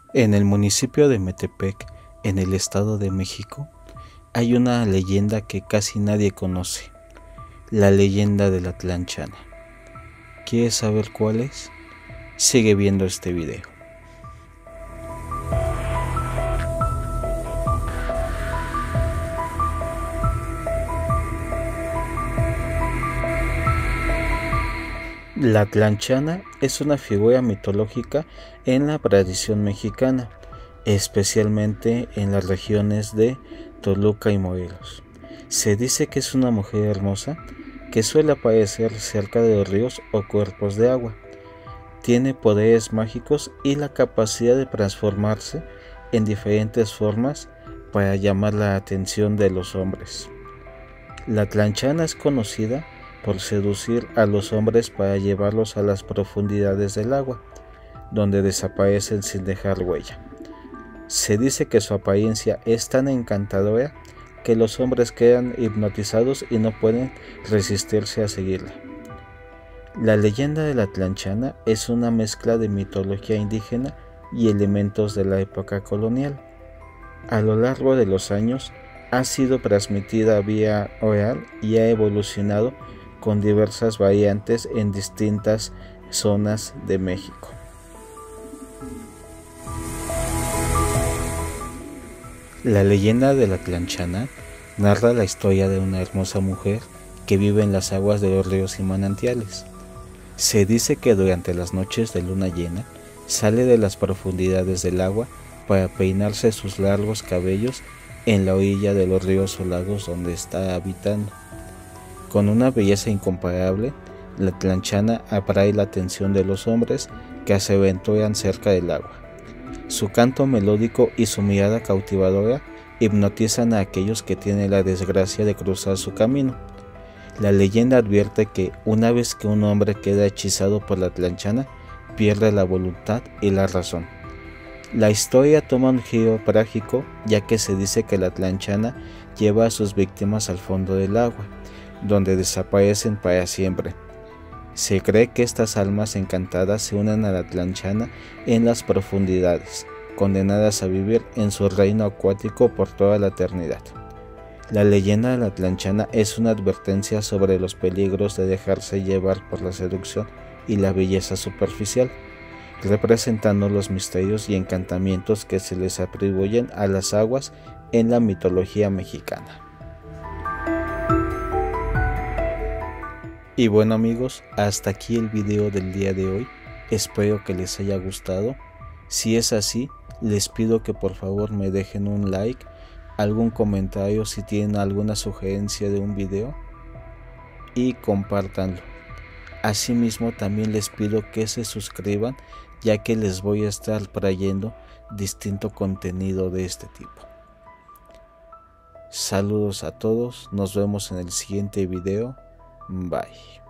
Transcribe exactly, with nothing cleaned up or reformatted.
En el municipio de Metepec, en el Estado de México, hay una leyenda que casi nadie conoce, la leyenda de la Tlanchana. ¿Quieres saber cuál es? Sigue viendo este video. La Tlanchana es una figura mitológica en la tradición mexicana, especialmente en las regiones de Toluca y Morelos. Se dice que es una mujer hermosa que suele aparecer cerca de los ríos o cuerpos de agua. Tiene poderes mágicos y la capacidad de transformarse en diferentes formas para llamar la atención de los hombres. La Tlanchana es conocida por seducir a los hombres para llevarlos a las profundidades del agua, donde desaparecen sin dejar huella. Se dice que su apariencia es tan encantadora que los hombres quedan hipnotizados y no pueden resistirse a seguirla. La leyenda de la Tlanchana es una mezcla de mitología indígena y elementos de la época colonial. A lo largo de los años ha sido transmitida vía oral y ha evolucionado con diversas variantes en distintas zonas de México. La leyenda de la Tlanchana narra la historia de una hermosa mujer que vive en las aguas de los ríos y manantiales. Se dice que durante las noches de luna llena sale de las profundidades del agua para peinarse sus largos cabellos en la orilla de los ríos o lagos donde está habitando. Con una belleza incomparable, la Tlanchana atrae la atención de los hombres que se aventuran cerca del agua. Su canto melódico y su mirada cautivadora hipnotizan a aquellos que tienen la desgracia de cruzar su camino. La leyenda advierte que una vez que un hombre queda hechizado por la Tlanchana, pierde la voluntad y la razón. La historia toma un giro trágico, ya que se dice que la Tlanchana lleva a sus víctimas al fondo del agua, donde desaparecen para siempre. Se cree que estas almas encantadas se unen a la Tlanchana en las profundidades, condenadas a vivir en su reino acuático por toda la eternidad. La leyenda de la Tlanchana es una advertencia sobre los peligros de dejarse llevar por la seducción y la belleza superficial, representando los misterios y encantamientos que se les atribuyen a las aguas en la mitología mexicana. Y bueno amigos, hasta aquí el video del día de hoy, espero que les haya gustado. Si es así, les pido que por favor me dejen un like, algún comentario si tienen alguna sugerencia de un video y compártanlo. Asimismo también les pido que se suscriban, ya que les voy a estar trayendo distinto contenido de este tipo. Saludos a todos, nos vemos en el siguiente video. Bye.